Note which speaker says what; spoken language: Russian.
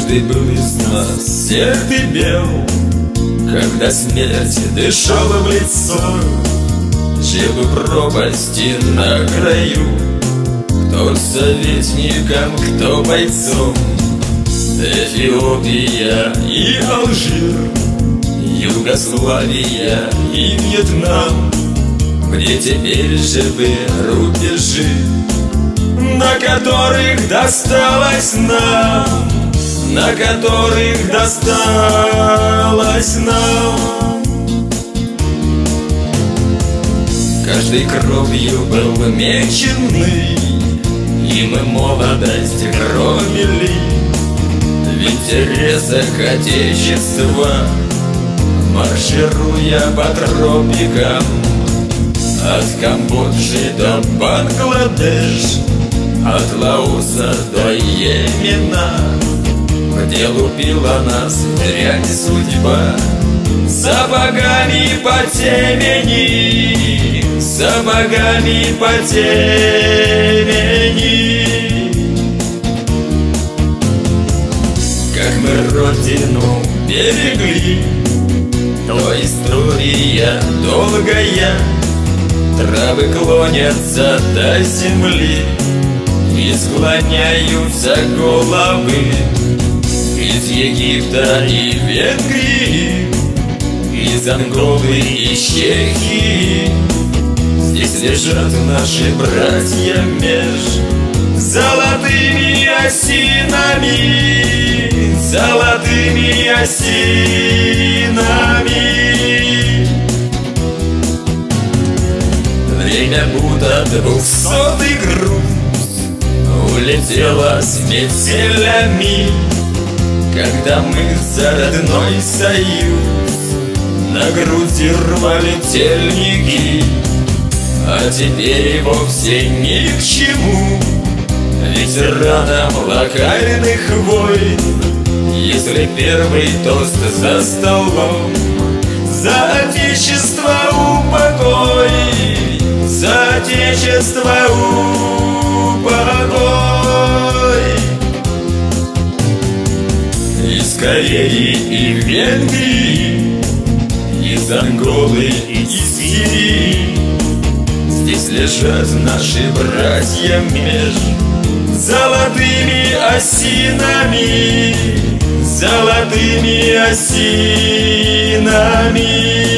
Speaker 1: Каждый был из нас сердый бел, когда смерть дышала в лицо. Жил у пропасти на краю, кто советником, кто бойцом. Эфиопия и Алжир, Югославия и Вьетнам, где теперь живы рубежи, на которых досталось нам, на которых досталось нам. Каждой кровью был меченый, и мы молодость громили в интересах Отечества, маршируя по тропикам. От Камбоджи до Бангладеш, от Лаоса до Йемена, где лупила нас дрянь судьба, сапогами по темени, сапогами по темени. Как мы родину берегли, то история долгая. Травы клонятся до земли и склоняются головы. Из Египта и Венгрии, из Анголы и Чехии, здесь лежат наши братья меж золотыми осинами, золотыми осинами. Время будто 200-й груз улетело с метелями, когда мы за родной союз на груди рвали тельники. А теперь вовсе ни к чему ветеранам локальных войн, если первый тост за столом за Отечество упокой, за Отечество упокой. Из Кореи и Венгрии, из Анголы и Сирии, здесь лежат наши братья меж золотыми осинами, золотыми осинами.